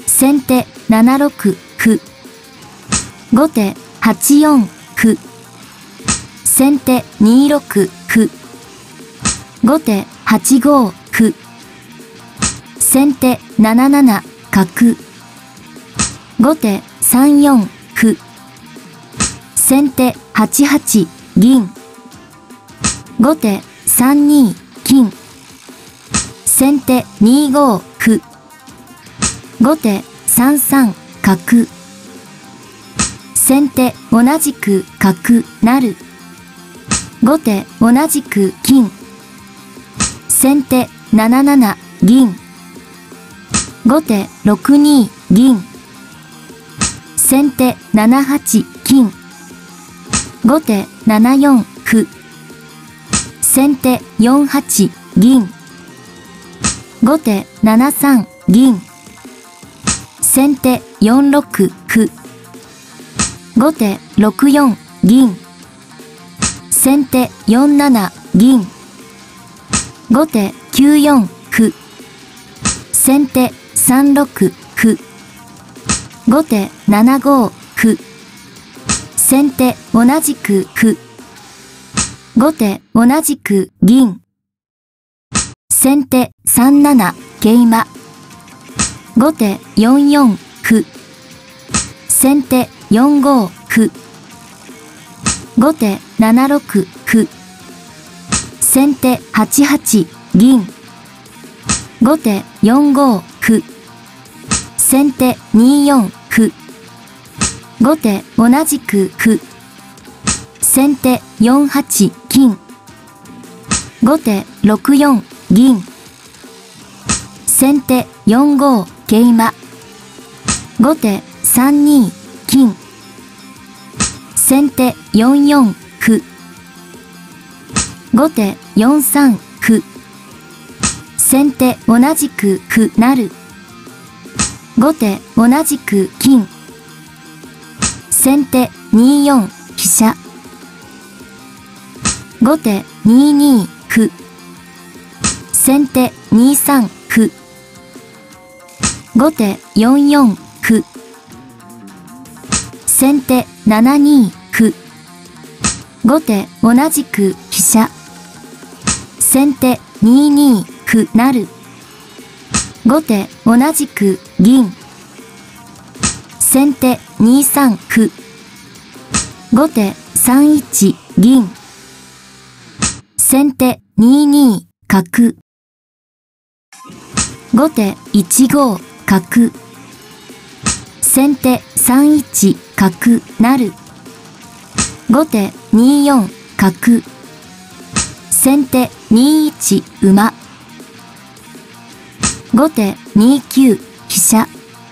先手7六歩。後手8四歩。先手2六歩。後手8五歩。先手7七角。後手3四歩。先手8八銀。後手3二金。先手2五歩。後手3三角。先手同じく角成。後手同じく金。先手7七銀。後手6二銀。先手7八金。後手7四歩。先手4八銀。後手7三銀。先手4六歩。後手6四銀。先手4七銀。後手9四歩。先手3六歩。後手7五歩。先手同じく歩。後手同じく銀。先手3七桂馬。後手4四歩。先手4五歩。後手7六歩。先手8八銀。後手4五歩。先手2四歩。後手同じく歩。先手4八金。後手6四銀。先手4五桂馬。後手3二金。先手4四歩。後手4三歩。先手同じく歩成。後手同じく金。先手2四飛車。後手2二歩。先手2三歩。後手4四歩。先手7二歩。後手同じく飛車。先手2二歩成。後手同じく銀。先手2三歩。後手3一銀。先手2二角。後手1五角。先手3一角成。後手2四角。先手2一馬。後手2九飛車。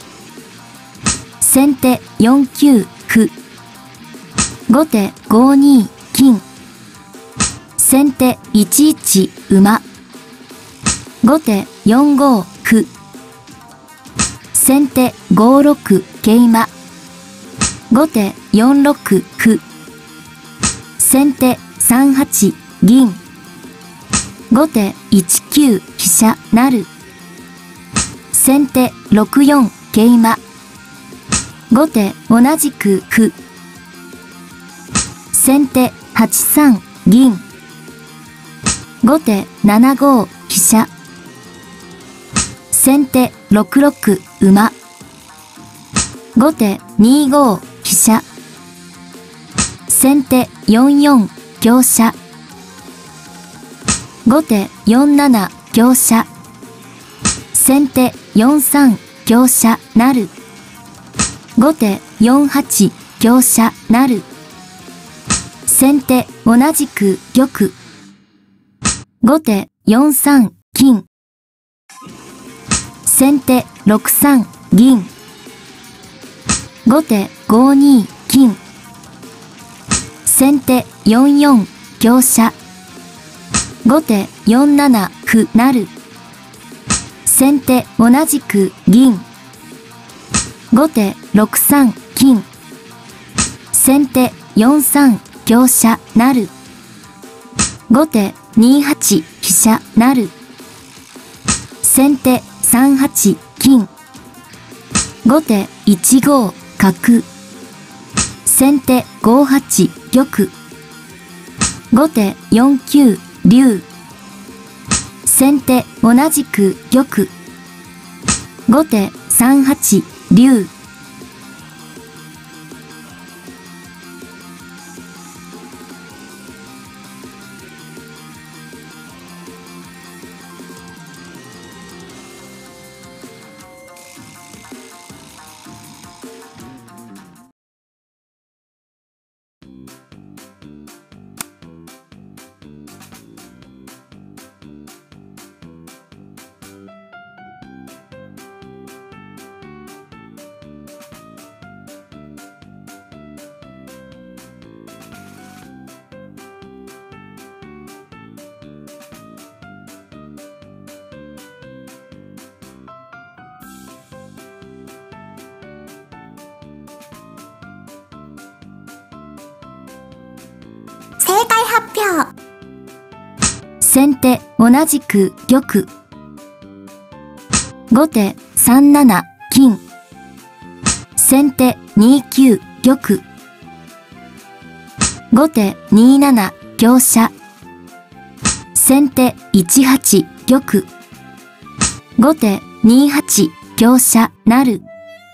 先手4九歩。後手5二金。先手1一馬。後手4五歩。先手5六桂馬。後手4六歩。先手3八銀。後手1九飛車成。先手6四桂馬。後手同じく歩。先手8三銀。後手7五飛車。先手6六馬。後手2五飛車。先手4四香車。後手4七香車。先手4三香車成。後手4八香車成。先手同じく玉。後手4三金。先手6三銀。後手5二金。先手4四香車。後手4七歩成。先手同じく銀。後手6三金。先手4三香車成。後手2八飛車成。先手3八金。 後手1五角。先手5八玉。後手4九竜。先手同じく玉。後手3八竜。 正解発表。 先手同じく玉。後手3七金。先手2九玉。後手2七香車。先手1八玉。後手2八香車成。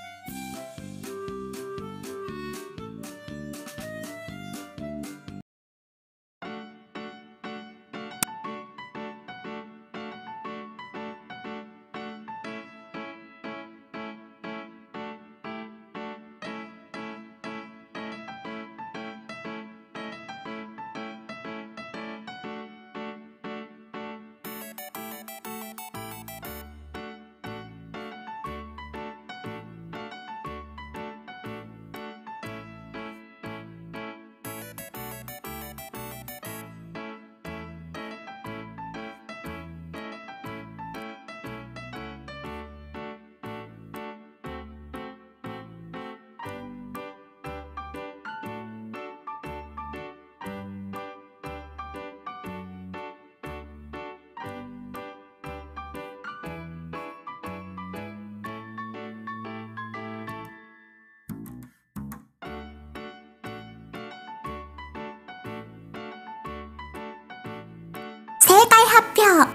正解発表。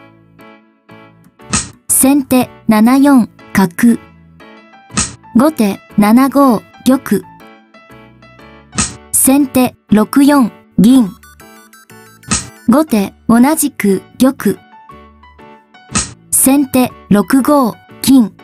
先手7四角。後手7五玉。先手6四銀。後手同じく玉。先手6五金。